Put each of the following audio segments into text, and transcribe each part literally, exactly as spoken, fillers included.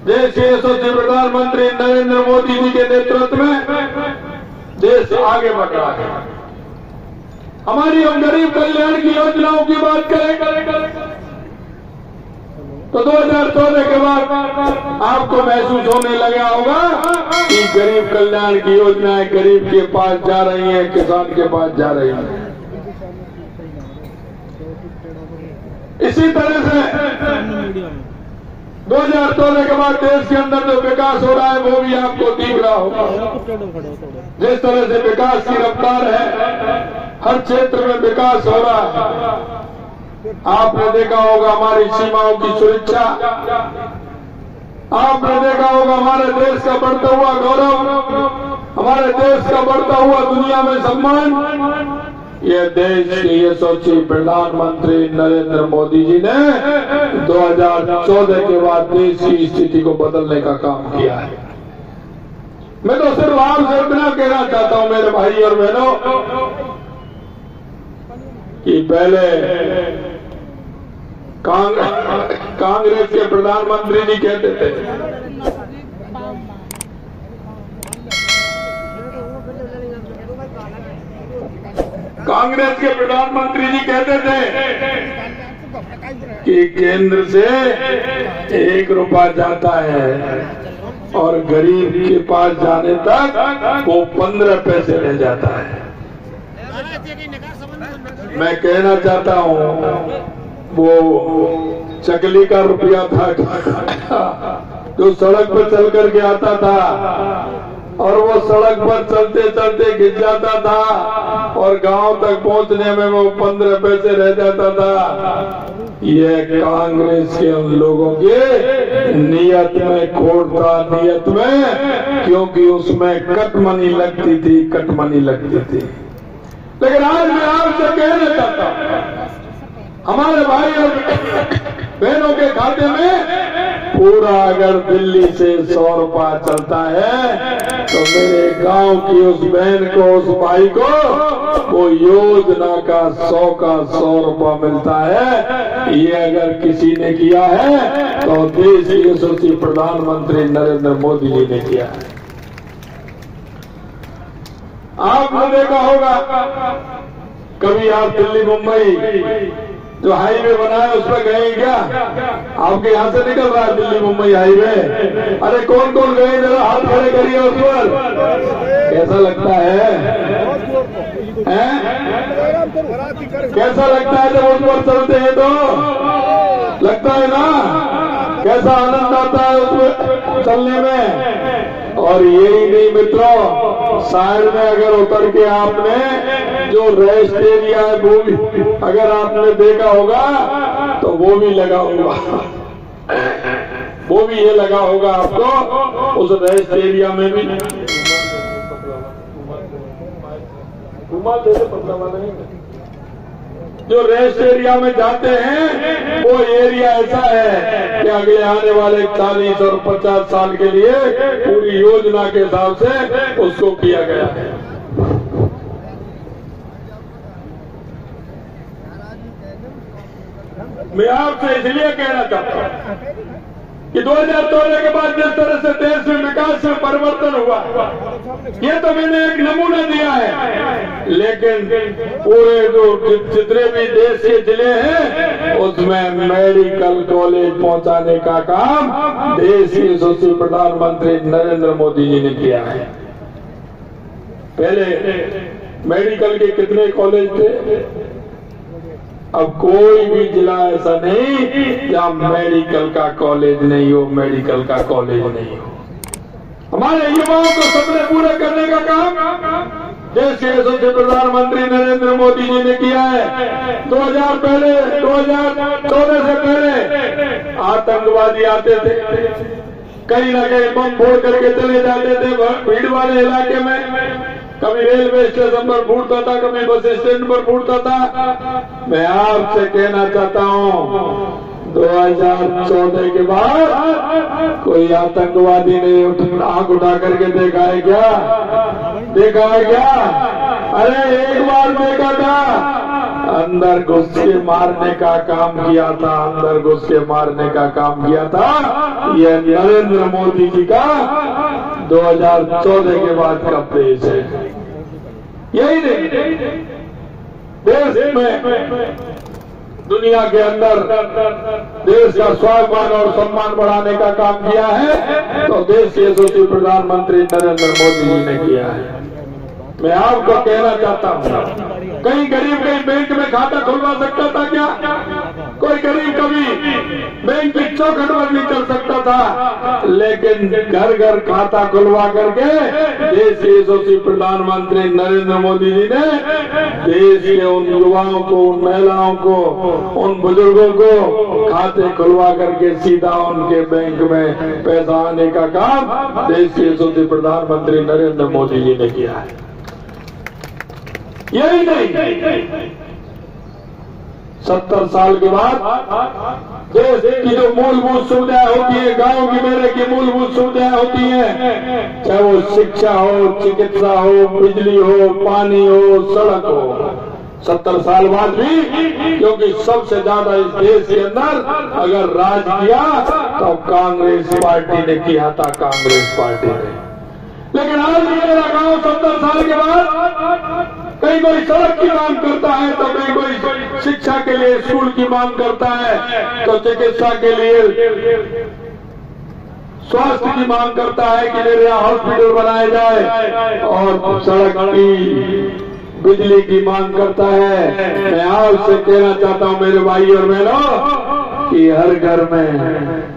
देश के यशस्वी प्रधानमंत्री नरेंद्र मोदी जी के नेतृत्व में देश आगे बढ़ रहा है। हमारी हम गरीब कल्याण की योजनाओं की बात करें तो दो हज़ार चौदह के बाद आपको महसूस होने लगा होगा कि गरीब कल्याण की योजनाएं गरीब के पास जा रही हैं, किसान के पास जा रही हैं। इसी तरह से दो हज़ार चौदह के बाद देश के अंदर जो विकास हो रहा है वो भी आपको दिख रहा होगा। जिस तरह से विकास की रफ्तार है, हर क्षेत्र में विकास हो रहा है। आपने देखा होगा हमारी सीमाओं की सुरक्षा, आपने देखा होगा हमारे देश का बढ़ता हुआ गौरव, हमारे देश का बढ़ता हुआ दुनिया में सम्मान। यह देश के यशस्वी प्रधानमंत्री नरेंद्र मोदी जी ने दो हज़ार चौदह के बाद देश की स्थिति को बदलने का काम किया है। मैं तो सिर्फ आपसे इतना कहना चाहता हूं मेरे भाई और बहनों कि पहले कांग्रेस कांग्रेस के प्रधानमंत्री जी कहते थे कांग्रेस के प्रधानमंत्री जी कहते थे कि केंद्र से एक रुपया जाता है और गरीब के पास जाने तक वो पंद्रह पैसे रह जाता है। मैं कहना चाहता हूँ वो चकली का रुपया था जो सड़क पर चल करके आता था और वो सड़क पर चलते चलते गिर जाता था और गांव तक पहुंचने में वो पंद्रह पैसे रह जाता था। ये कांग्रेस के उन लोगों के नियत में खोट था, नियत में, क्योंकि उसमें कटमनी लगती थी, कटमनी लगती थी। लेकिन आज मैं आपसे कहना चाहता हूं हमारे भाई और बहनों के खाते में पूरा अगर दिल्ली से सौ रुपया चलता है तो मेरे गांव की उस बहन को, उस भाई को वो योजना का सौ का सौ रुपया मिलता है। ये अगर किसी ने किया है तो देश के यशस्वी प्रधानमंत्री नरेंद्र मोदी जी ने किया है। आपने देखा होगा कभी आप दिल्ली मुंबई जो हाईवे बना है उस पर गए क्या? आपके यहाँ से निकल रहा है दिल्ली मुंबई हाईवे। अरे कौन कौन गए जरा हाथ खड़े करिए उस पर। कैसा लगता है, हैं? कैसा लगता है जब उस पर चलते हैं तो? लगता है ना कैसा आनंद आता है उस पर चलने में। और यही नहीं मित्रों, साइड में अगर उतर के आपने जो रेस्ट एरिया है वो भी अगर आपने देखा होगा तो वो भी लगा होगा, वो भी ये लगा होगा आपको उस रेस्ट एरिया में भी। जो रेस्ट एरिया में जाते हैं वो एरिया ऐसा है कि अगले आने वाले चालीस और पचास साल के लिए पूरी योजना के हिसाब से उसको किया गया है। मैं आपसे इसलिए कहना चाहता हूं कि दो हज़ार चौदह के बाद जिस तरह से देश में विकास में परिवर्तन हुआ, ये तो मैंने एक नमूना दिया है, लेकिन पूरे जो जितने भी देश के जिले हैं उसमें मेडिकल कॉलेज पहुंचाने का काम देश के यशस्वी प्रधानमंत्री नरेंद्र मोदी जी ने किया है। पहले मेडिकल के कितने कॉलेज थे? अब कोई भी जिला ऐसा नहीं जहां मेडिकल का कॉलेज नहीं हो, मेडिकल का कॉलेज नहीं हो। हमारे युवाओं को सपने पूरे करने का काम देश के यशस्वी प्रधानमंत्री नरेंद्र मोदी जी ने किया है। दो हज़ार पहले दो हज़ार चौदह से पहले आतंकवादी आते थे, कहीं ना कहीं बम फोड़ करके चले जाते थे भीड़ वाले इलाके में। कभी रेलवे स्टेशन पर फूटता था, कभी बस स्टैंड पर फूटता था। मैं आपसे कहना चाहता हूं दो हज़ार चौदह के बाद कोई आतंकवादी ने आंख उठा करके देखा है क्या? देखा है क्या? अरे एक बार देखा था, अंदर घुस के मारने का काम किया था, अंदर घुस के मारने का काम किया था। ये नरेंद्र मोदी जी का दो हज़ार चौदह के बाद का पेश है। यही नहीं, देश में दुनिया के अंदर देश का स्वाभिमान और सम्मान बढ़ाने का काम किया है तो देश के यशस्वी प्रधानमंत्री नरेंद्र मोदी जी ने किया है। मैं आपको कहना चाहता हूँ, कहीं गरीब कहीं बैंक में खाता खुलवा सकता था क्या? कोई गरीब कभी बैंक की चौखट पर नहीं चल सकता था, लेकिन घर घर खाता खुलवा करके देश के यशस्वी प्रधानमंत्री नरेंद्र मोदी जी ने देश के उन युवाओं को, उन महिलाओं को, उन बुजुर्गों को खाते खुलवा करके सीधा उनके बैंक में पैसा आने का काम देश के यशस्वी प्रधानमंत्री नरेंद्र मोदी जी ने किया है। यही नहीं, सत्तर साल के बाद देश की जो मूलभूत सुविधाएं होती है, गांव की मेरे की मूलभूत सुविधाएं होती हैं, चाहे वो शिक्षा हो, चिकित्सा हो, बिजली हो, पानी हो, सड़क हो, सत्तर साल बाद भी, क्योंकि सबसे ज्यादा इस देश के अंदर अगर राज किया तो कांग्रेस पार्टी ने किया था, कांग्रेस पार्टी ने। लेकिन आज भी मेरा गांव सत्तर साल के बाद कहीं कोई सड़क की मांग करता है तो कहीं कोई शिक्षा के लिए स्कूल की मांग करता है तो चिकित्सा के लिए स्वास्थ्य की मांग करता है कि मेरे यहाँ हॉस्पिटल बनाया जाए, और सड़क की बिजली की मांग करता है। मैं आपसे कहना चाहता हूँ मेरे भाई और बहनों कि हर घर में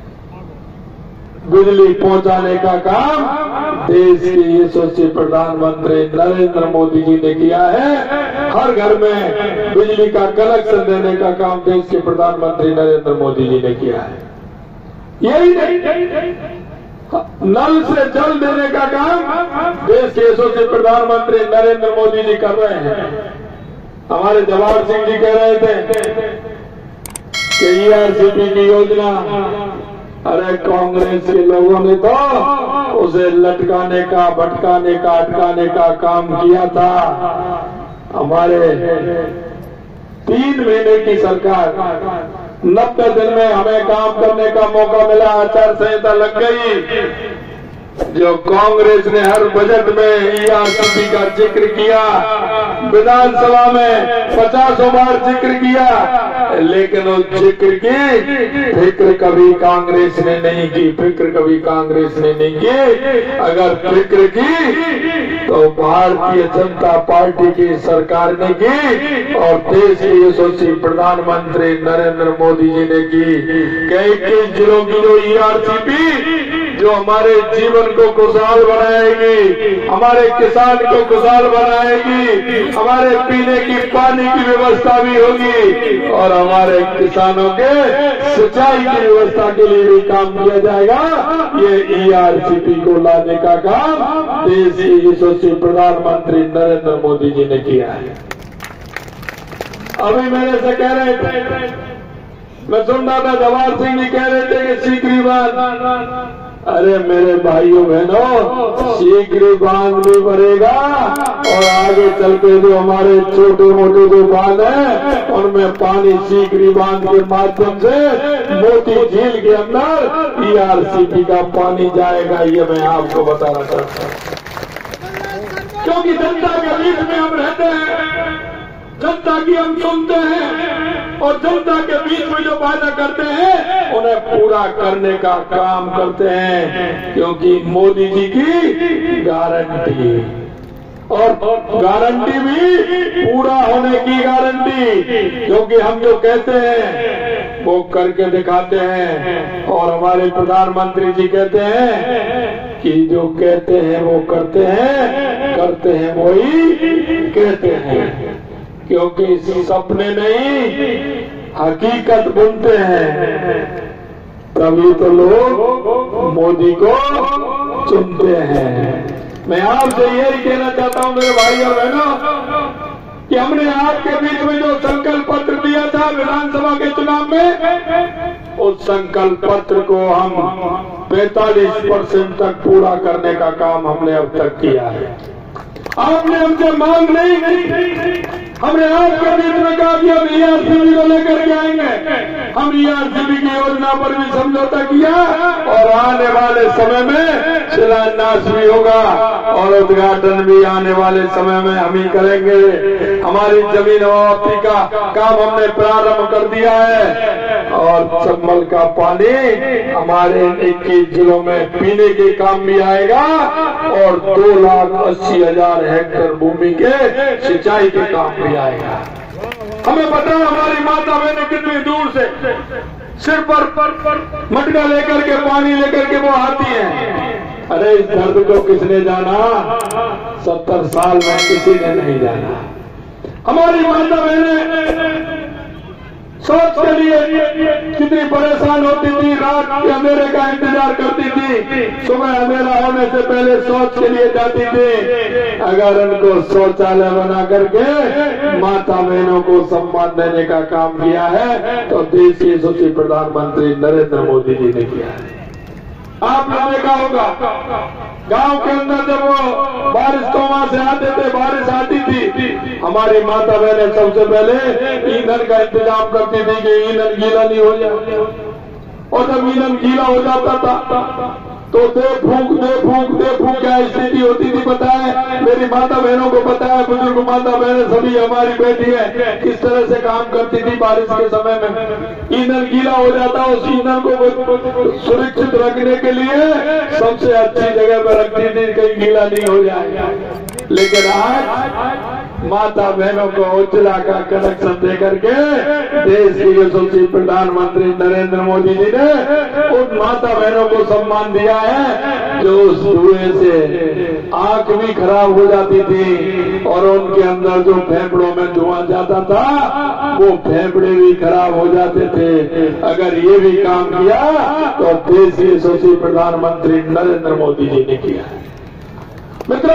बिजली पहुंचाने का काम देश के यशस्वी प्रधानमंत्री नरेंद्र मोदी जी ने किया है। हर घर में बिजली का कनेक्शन देने का काम देश के प्रधानमंत्री नरेंद्र मोदी जी ने किया है। यही नहीं, नल से जल देने का काम देश के यशस्वी प्रधानमंत्री नरेंद्र मोदी जी कर रहे हैं। हमारे जवाहर सिंह जी कह रहे थे कि ई आर सी पी की योजना, अरे कांग्रेस के लोगों ने तो उसे लटकाने का, भटकाने का, अटकाने का काम किया था। हमारे तीन महीने की सरकार, नब्बे दिन में हमें काम करने का मौका मिला, आचार संहिता लग गई। जो कांग्रेस ने हर बजट में ई आर सी पी का जिक्र किया, विधानसभा में पचासों बार जिक्र किया, लेकिन उस जिक्र की फिक्र कभी कांग्रेस ने नहीं की, फिक्र कभी कांग्रेस ने नहीं की। अगर फिक्र की तो भारतीय जनता पार्टी की सरकार ने की और देश के यशस्वी प्रधानमंत्री नरेंद्र मोदी जी ने की। कई इक्कीस जिलों की जो ई आर सी पी जो हमारे जीवन को खुशहाल बनाएगी, हमारे किसान को खुशहाल बनाएगी, हमारे पीने की पानी की व्यवस्था भी होगी और हमारे किसानों के सिंचाई की व्यवस्था के लिए भी काम किया जाएगा। ये ई आर सी पी को लाने का काम देश के यशस्वी प्रधानमंत्री नरेंद्र मोदी जी ने किया है। अभी मेरे से कह रहे थे, मैं सुन रहा था, जवाहर सिंह जी कह रहे थे कि सीकरी बांध, अरे मेरे भाइयों बहनों, सीकरी बांध भी बढ़ेगा और आगे चल के जो हमारे छोटे मोटे जो बांध हैं उनमें पानी सीकरी बांध के माध्यम से मोती झील के अंदर ई आर सी पी का पानी जाएगा। ये मैं आपको बताना चाहता हूँ, क्योंकि जनता के बीच में हम रहते हैं, जनता की हम सुनते हैं और जनता के बीच में जो वादा करते हैं उन्हें पूरा करने का काम करते हैं, क्योंकि मोदी जी की गारंटी, और गारंटी भी पूरा होने की गारंटी, क्योंकि हम जो कहते हैं वो करके दिखाते हैं। और हमारे प्रधानमंत्री जी कहते हैं कि जो कहते हैं वो करते हैं, करते हैं वही कहते हैं, क्योंकि सपने नहीं हकीकत बुनते हैं, तभी तो लोग मोदी को चुनते हैं। मैं आपसे यही कहना चाहता हूं मेरे भाई और बहनों कि हमने आपके बीच में जो संकल्प पत्र दिया था विधानसभा के चुनाव में, उस संकल्प पत्र को हम पैंतालीस परसेंट तक पूरा करने का काम हमने अब तक किया है। आपने हमसे मांग नहीं की, हमने आपके बीच में कहा कि हम ईआरसीबी को लेकर के आएंगे। हम ईआरसीबी की योजना पर भी समझौता किया और आने वाले समय में शिलान्यास भी होगा और उद्घाटन भी आने वाले समय में हम ही करेंगे। हमारी जमीन वापसी का काम हमने प्रारंभ कर दिया है और चंबल का पानी हमारे इक्कीस जिलों में पीने के काम भी आएगा और दो लाख अस्सी हजार हेक्टेयर भूमि के सिंचाई के काम भी आएगा। हमें पता है हमारी माता बहनें कितनी दूर से सिर पर, पर, पर मटका लेकर के पानी लेकर के वो आती हैं। अरे इस दर्द को किसने जाना? सत्तर साल में किसी ने नहीं जाना। हमारी माता बहनें सोच के लिए कितनी परेशान होती थी, रात के अंधेरे का इंतजार करती थी, सुबह अंधेरा होने से पहले सोच के लिए जाती थी। अगर उनको शौचालय बना करके माता बहनों को सम्मान देने का काम किया है तो देश के यशस्वी प्रधानमंत्री नरेंद्र मोदी जी ने किया है। आपने देखा होगा गांव के अंदर जब वो बारिश को वहां से आते थे, बारिश आती थी, हमारी माता बहनें सबसे पहले ईंधन का इंतजाम करती थी कि ईंधन गीला नहीं हो जाए। और जब ईंधन गीला हो जाता था तो दे फूंक दे फूंक दे फूंक क्या स्थिति होती थी पता है? मेरी माता बहनों को पता है, बुजुर्ग माता बहनें सभी हमारी बेटी है, किस तरह से काम करती थी बारिश के समय में। ईंधन गीला हो जाता, उस ईंधन को सुरक्षित रखने के लिए सबसे अच्छी जगह पर रखती थी कहीं गीला नहीं हो जाए। लेकिन आज माता बहनों को उज्ज्वला का कनेक्शन दे करके देश के यशस्वी प्रधानमंत्री नरेंद्र मोदी जी ने उन माता बहनों को सम्मान दिया है जो उस धुएं से आंख भी खराब हो जाती थी और उनके अंदर जो फेफड़ों में धुआं जाता था वो फेफड़े भी खराब हो जाते थे। अगर ये भी काम किया तो देश के यशस्वी प्रधानमंत्री नरेंद्र मोदी जी ने किया है। मित्रों,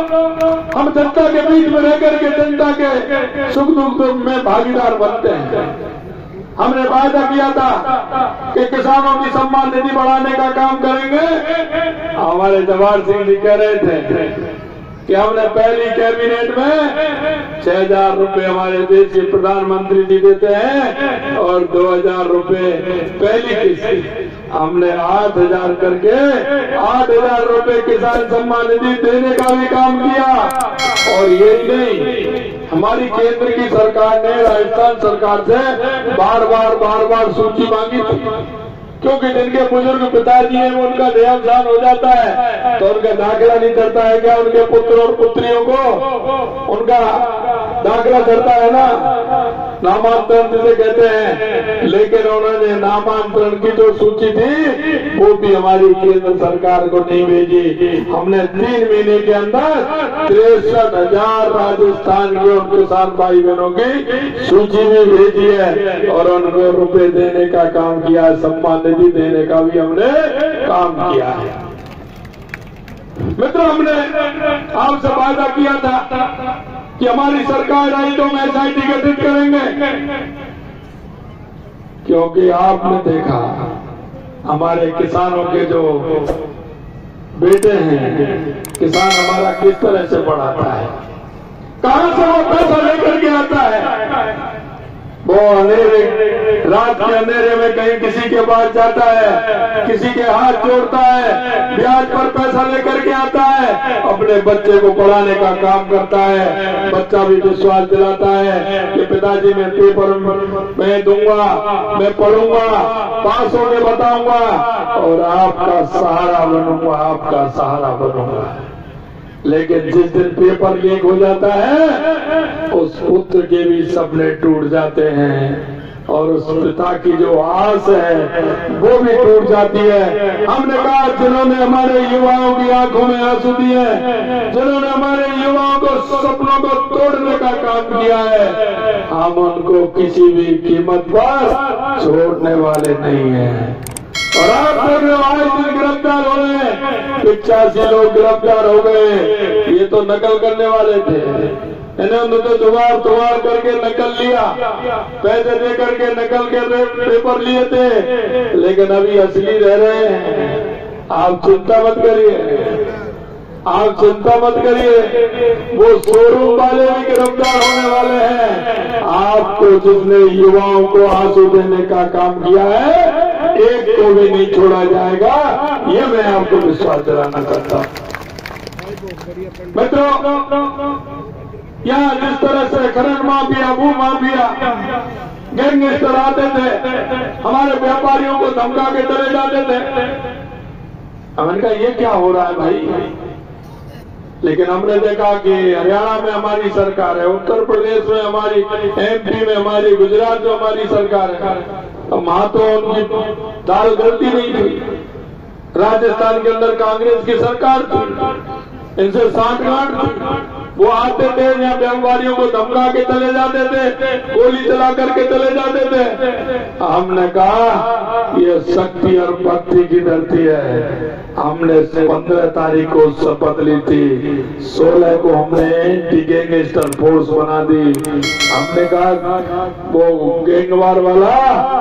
हम जनता के बीच में रह करके जनता के सुख दुख में भागीदार बनते हैं। हमने वादा किया था कि किसानों की सम्मान निधि बढ़ाने का काम करेंगे। हमारे जवाहर सिंह जी कह रहे थे कि हमने पहली कैबिनेट में छह हजार रूपये हमारे देश के प्रधानमंत्री जी देते हैं और दो हजार रूपये पहली किस्त हमने आठ हजार करके आठ हजार रूपये किसान सम्मान निधि देने का भी काम किया। और यही नहीं, हमारी केंद्र की सरकार ने राजस्थान सरकार से बार बार बार बार सूची मांगी थी, क्योंकि जिनके बुजुर्ग पिताजी हैं वो उनका देहांत हो जाता है तो उनका दाखिला नहीं चढ़ता है क्या? उनके पुत्र और पुत्रियों को उनका दाखिला चढ़ता है ना, नामांतरण जिसे कहते हैं। लेकिन उन्होंने नामांतरण की जो सूची थी वो भी हमारी केंद्र सरकार को नहीं भेजी। हमने तीन महीने के अंदर तिरसठ हजार राजस्थान के और किसान भाई बहनों की सूची भी भेजी है और उनको रुपए देने का काम किया, सम्मान निधि देने का भी हमने काम किया है। मित्रों, हमने आपसे वादा किया था कि हमारी सरकार आई तो हम एस आई टी गठित करेंगे, क्योंकि आपने देखा हमारे किसानों के जो बेटे हैं, किसान हमारा किस तरह से बढ़ाता है, कहां से वो पैसा लेकर के आता है। वो अंधेरे रात के अंधेरे में कहीं किसी के पास जाता है, किसी के हाथ जोड़ता है, ब्याज पर पैसा लेकर के आता है, अपने बच्चे को पढ़ाने का काम करता है। बच्चा भी विश्वास दिलाता है कि पिताजी मैं पेपर मैं दूंगा, मैं पढ़ूंगा, पास होके बताऊंगा और आपका सहारा बनूंगा, आपका सहारा बनूंगा। लेकिन जिस दिन पेपर लीक हो जाता है उस पुत्र के भी सपने टूट जाते हैं और उस पिता की जो आस है वो भी टूट जाती है। हमने कहा जिन्होंने हमारे युवाओं की आंखों में आंसू दिए, जिन्होंने हमारे युवाओं को सपनों को तोड़ने का काम किया है, हम उनको किसी भी कीमत पर छोड़ने वाले नहीं हैं। और आप लोग आज दिन गिरफ्तार हो गए, पिचासी लोग गिरफ्तार हो गए। ये तो नकल करने वाले थे, इन्होंने तो जुगाड़ तुगाड़ करके नकल लिया, पैसे दे करके नकल के पेपर लिए थे, लेकिन अभी असली रह रहे हैं। आप चिंता मत करिए, आप चिंता मत करिए, वो शोरूम वाले भी गिरफ्तार होने वाले हैं। आपको जिसने युवाओं को आंसू देने का काम किया है, एक को भी नहीं छोड़ा जाएगा, ये मैं आपको विश्वास दिलाना चाहता हूं। मित्रों, यहाँ जिस तरह से खनन माफिया, भू माफिया, गैंगस्टर आते थे, हमारे व्यापारियों को धमका के चले जाते थे, हमने कहा ये क्या हो रहा है भाई। लेकिन हमने देखा कि हरियाणा में हमारी सरकार है, उत्तर प्रदेश में हमारी, एमपी में हमारी, गुजरात में हमारी सरकार है, तो वहां तो उनकी दाल गलती नहीं थी। राजस्थान के अंदर कांग्रेस की सरकार थी, इनसे सांठगांठ थी। वो आते थे, यहाँ व्यापारियों को धमका के चले जाते थे, गोली चला करके चले जाते थे। हमने कहा ये शक्ति और भक्ति की धरती है। हमने पंद्रह तारीख को शपथ ली थी, सोलह को हमने एंटी गैंगस्टर फोर्स बना दी। हमने कहा वो गैंगवार वाला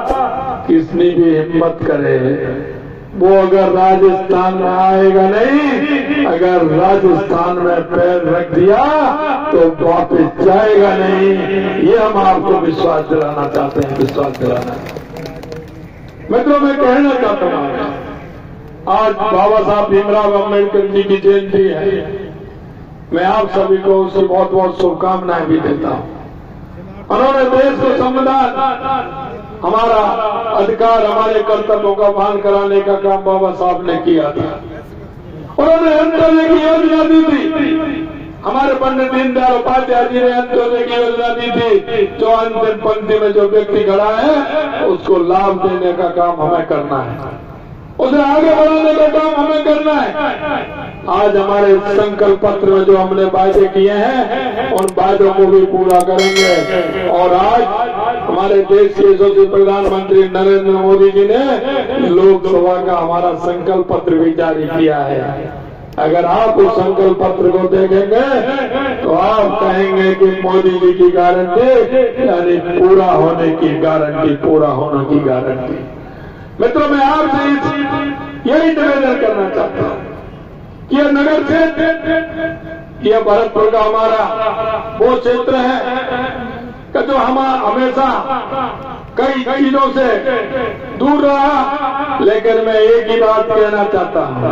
किसनी भी हिम्मत करे, वो अगर राजस्थान में आएगा नहीं, अगर राजस्थान में पैर रख दिया तो वापस जाएगा नहीं। ये हम आपको विश्वास दिलाना चाहते हैं, विश्वास दिलाना। मित्रों, मैं कहना चाहता हूं, आज बाबा साहब भीमराव अम्बेडकर जी की जयंती है। मैं आप सभी को उसकी बहुत बहुत शुभकामनाएं भी देता हूं। उन्होंने देश को संविधान, हमारा अधिकार, हमारे कर्तव्यों का मान कराने का काम बाबा साहब ने किया था। उन्होंने अंत्योदय की योजना दी थी। हमारे पंडित दीनदयाल उपाध्याय जी ने अंत्योदय की योजना दी थी, जो अंतिम पंक्ति में जो व्यक्ति खड़ा है उसको लाभ देने का काम हमें करना है, उसे आगे बढ़ाने का काम हमें करना है। आज हमारे संकल्प पत्र में जो हमने वायदे किए हैं, उन वायदों को भी पूरा करेंगे। और आज हमारे देश के यशस्वी प्रधानमंत्री नरेंद्र मोदी जी ने लोकसभा का हमारा संकल्प पत्र भी जारी किया है। अगर आप उस संकल्प पत्र को देखेंगे तो आप कहेंगे कि मोदी जी की गारंटी यानी पूरा होने की गारंटी, पूरा होने की गारंटी। मित्रों, मैं आपसे यही निवेदन करना चाहता हूं कि यह नगर क्षेत्र, यह भरतपुर का हमारा वो क्षेत्र है कि जो हम हमेशा कई चीजों से दूर रहा। लेकिन मैं एक ही बात कहना चाहता हूं,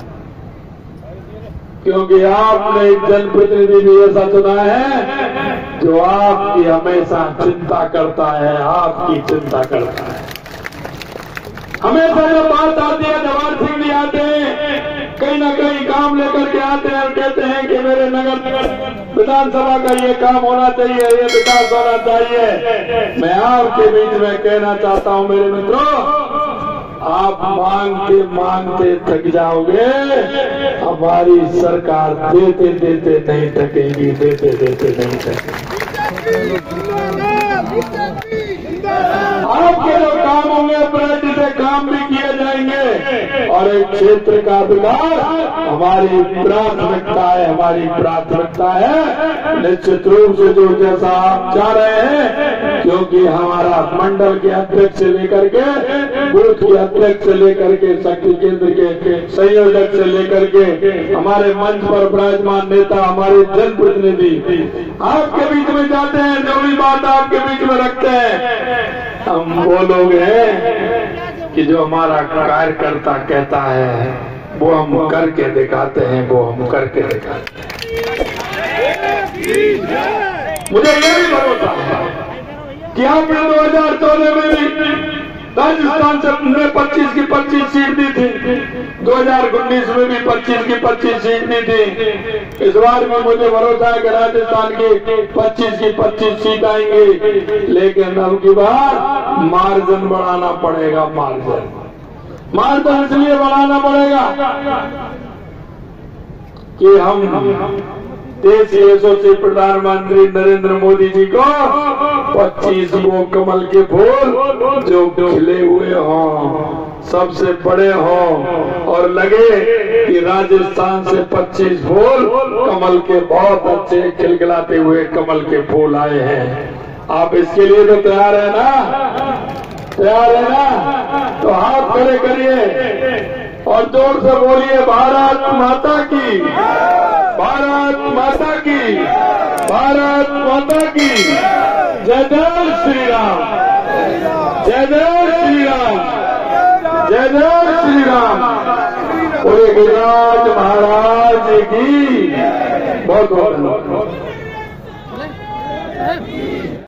क्योंकि आपने एक जनप्रतिनिधि भी ऐसा चुना है जो आपकी हमेशा चिंता करता है, आपकी चिंता करता है। हमेशा जब बात आती है, जवाहर सिंह जी आते हैं, कहीं ना कहीं काम लेकर के आते हैं और कहते हैं कि मेरे नगर विधानसभा का ये काम होना चाहिए, ये विकास होना चाहिए। मैं आपके बीच में कहना चाहता हूं मेरे मित्रों, आप मांगते मांगते थक जाओगे, हमारी सरकार देते देते नहीं थकेगी, देते देते नहीं थकेगी। आपके जो काम होंगे प्रायोरिटी से काम भी किए जाएंगे, और एक क्षेत्र का विकास हमारी प्राथमिकता है, हमारी प्राथमिकता है। निश्चित रूप से जो जैसा आप चाह रहे हैं, क्योंकि हमारा मंडल के अध्यक्ष से लेकर के बूथ के अध्यक्ष से लेकर के शक्ति केंद्र के संयोजक से लेकर के हमारे मंच पर विराजमान नेता, हमारे जनप्रतिनिधि आपके बीच में जाते हैं, जो भी बात आपके बीच में रखते हैं। हम वो लोग हैं कि जो हमारा कार्यकर्ता कहता है वो हम करके दिखाते हैं, वो हम करके दिखाते हैं। मुझे ये भी भरोसा है कि आपने दो हजार चौदह में भी राजस्थान से हमने पच्चीस की पच्चीस सीट दी थी, दो हजार उन्नीस में भी पच्चीस की पच्चीस सीट दी थी। इस बार में मुझे भरोसा है कि राजस्थान की पच्चीस की पच्चीस सीट आएंगी। लेकिन अब की बार मार्जिन बढ़ाना पड़ेगा, मार्जिन मार्जिन इसलिए बढ़ाना पड़ेगा कि हम देश के यशस्वी प्रधानमंत्री नरेंद्र मोदी जी को पच्चीस वो कमल के फूल जो खिले हुए हों, सबसे बड़े हों, और लगे कि राजस्थान से पच्चीस फूल कमल के बहुत अच्छे खिलखिलाते हुए कमल के फूल आए हैं। आप इसके लिए तो तैयार है ना? तैयार है ना? तो हाथ खड़े करिए और जोर से बोलिए भारत माता की, भारत माता की, भारत माता की। जय जय श्री राम, जय जय श्री राम, जय जय श्री राम। पूरे गिरिराज महाराज की बहुत बहुत धन्यवाद।